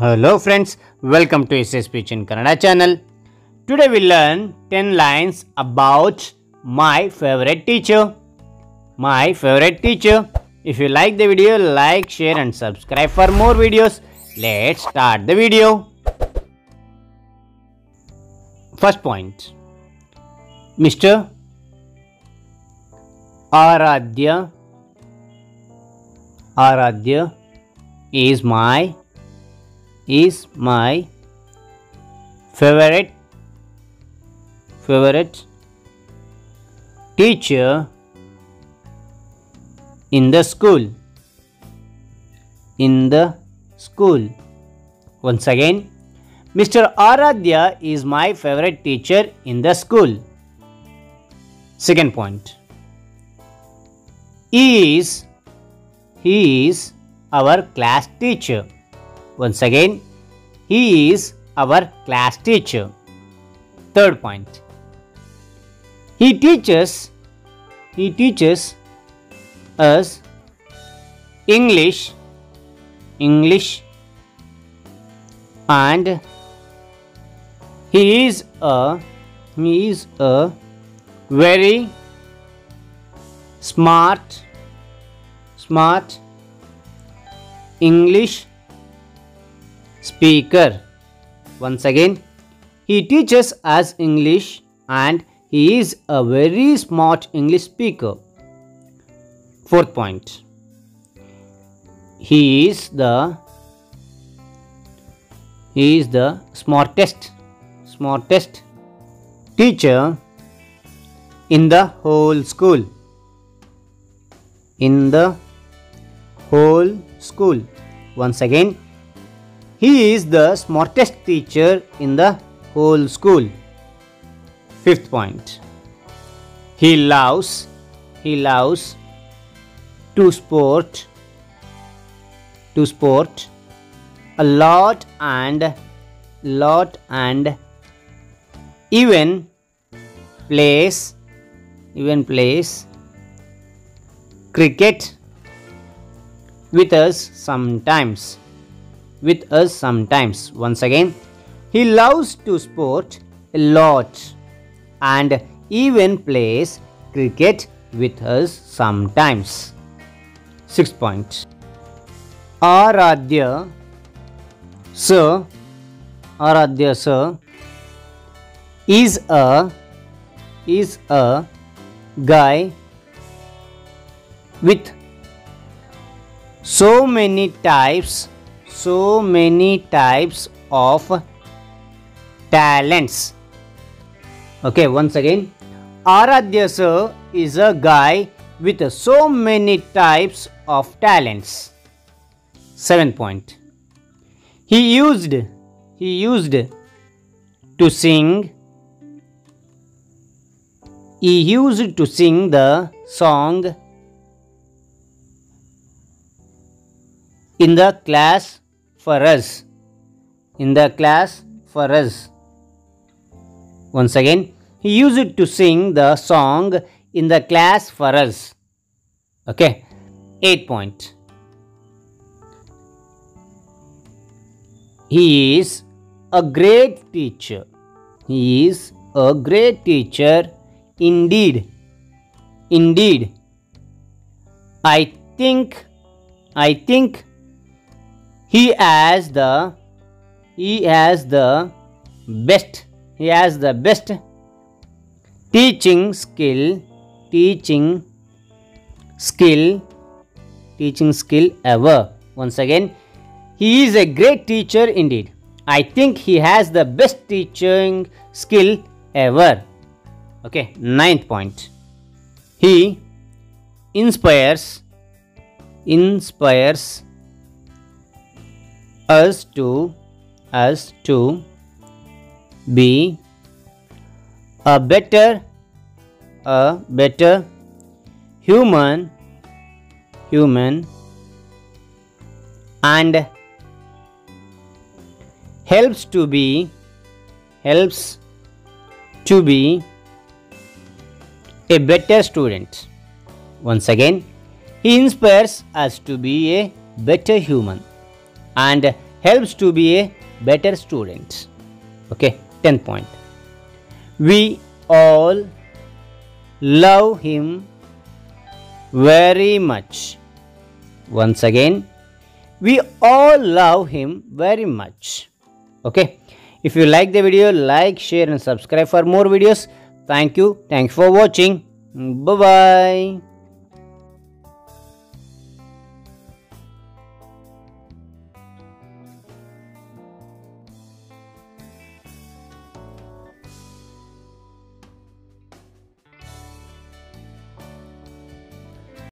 Hello friends, welcome to SS Speech in Kannada channel. Today we learn 10 lines about my favorite teacher. My favorite teacher. If you like the video, like, share and subscribe for more videos. Let's start the video. First point. Mr. Aradhya is my favorite teacher in the school. Once again, Mr. Aradhya is my favorite teacher in the school. Second point. He is our class teacher. Once again, he is our class teacher. Third point. He teaches us English and he is a very smart English speaker. Once again, he teaches us English and he is a very smart English speaker. Fourth point. He is the smartest teacher in the whole school. Once again, he is the smartest teacher in the whole school. Fifth point. He loves to sport a lot and even plays cricket with us sometimes. Once again, he loves to sport a lot and even plays cricket with us sometimes. Sixth point. Aradhya sir is a guy with so many types of talents. Okay, once again, Aradhya sir is a guy with so many types of talents. Seventh point. He used to sing the song in the class for us. Once again, he used to sing the song in the class for us. Okay. Eighth point. He is a great teacher. Indeed. I think he has the best teaching skill ever. Once again, he is a great teacher indeed. I think he has the best teaching skill ever. Okay, ninth point. He inspires us to be a better human and helps to be a better student. Once again, he inspires us to be a better human and helps to be a better student. Okay, 10th point. We all love him very much. Once again, we all love him very much. Okay, if you like the video, like, share and subscribe for more videos. Thank you for watching. Bye bye.